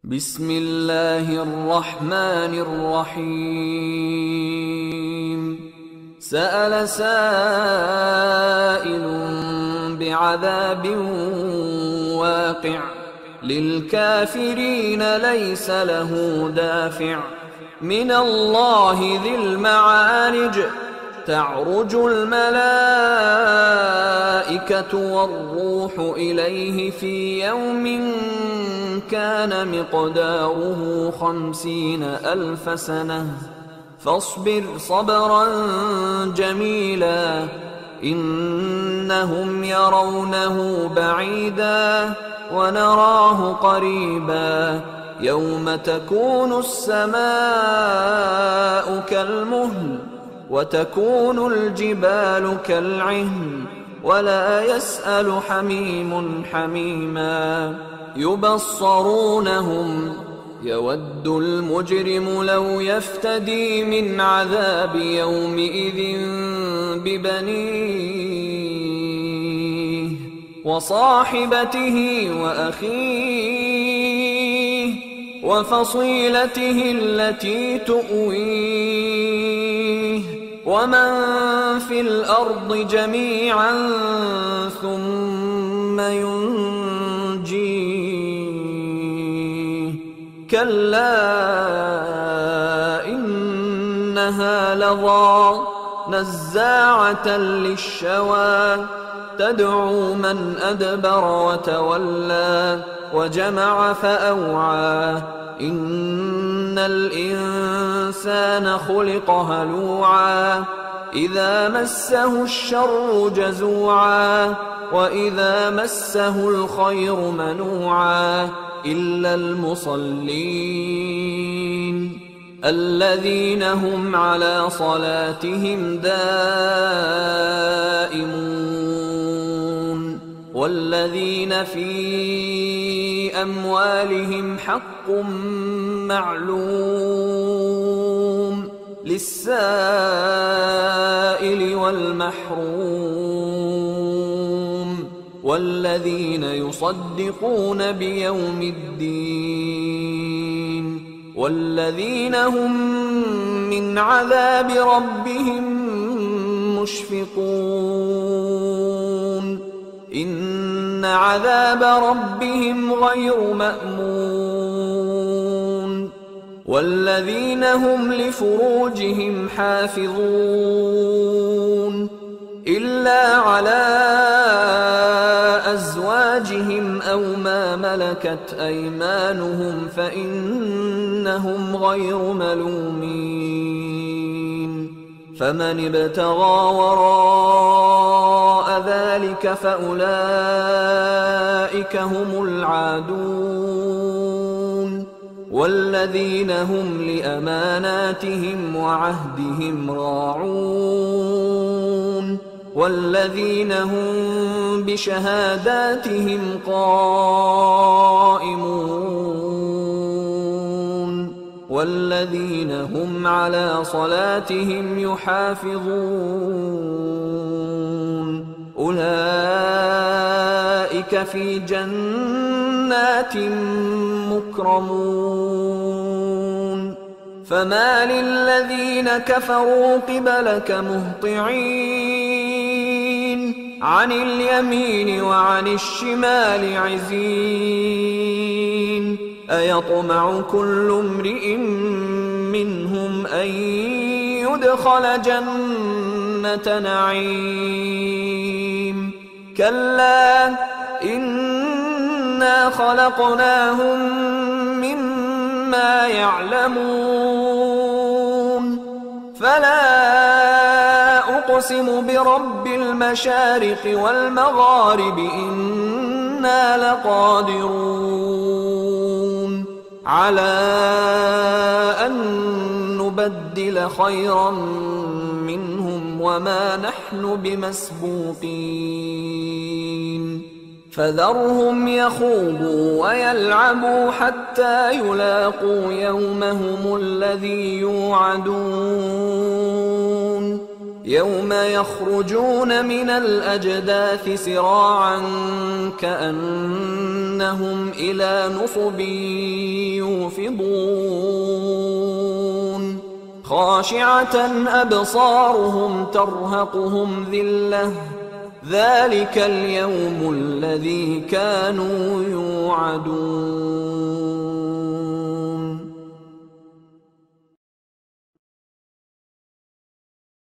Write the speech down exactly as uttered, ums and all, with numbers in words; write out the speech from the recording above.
بسم الله الرحمن الرحيم. سأل سائل بعذاب واقع للكافرين ليس له دافع من الله ذي المعارج. تعرج الملائكة والروح إليه في يوم كان مقداره خمسين ألف سنة فاصبر صبرا جميلا إنهم يرونه بعيدا ونراه قريبا يوم تكون السماء كالمهل وتكون الجبال كالعهن ولا يسأل حميم حميما يبصرونهم يود المجرم لو يفتدي من عذاب يومئذ ببنيه وصاحبته وأخيه وفصيلته التي تؤويه ومن في الأرض جميعا ثم ينجيه كلا إنها لظى نزاعة للشوى تدعو من أدبر وتولى وجمع فأوعى إن الإنسان خلق هلوعا إذا مسه الشر جزوعا وإذا مسه الخير منوعا إلا المصلين الذين هم على صلاتهم دائمون والذين في أموالهم حق معلوم للسائل والمحروم والذين يصدقون بيوم الدين والذين هم من عذاب ربهم مشفقون إن عذاب ربهم غير مأمون والذين هم لفروجهم حافظون إلا على أزواجهم أو ما ملكت أيمانهم فإنهم غير ملومين فمن ابتغى وراء ذلك فأولئك هم العادون والذين هم لأماناتهم وعهدهم راعون والذين هم بشهاداتهم قائمون والذين هم على صلاتهم يحافظون أولئك في جنات مكرمون فما للذين كفروا قبلك مهطعين عن اليمين وعن الشمال عزين أيطمع كل امرئ منهم أن يدخل جنة نعيم كلا إنا خلقناهم مما يعلمون فلا أقسم برب المشارق والمغارب إنا لقادرون على أن نبدل خيرا منهم وما نحن بمسبوقين فذرهم يخوضوا ويلعبوا حتى يلاقوا يومهم الذي يوعدون يوم يخرجون من الأجداث سراعا كأنهم إلى نصب يوفضون خاشعة أبصارهم ترهقهم ذلة ذلك اليوم الذي كانوا يوعدون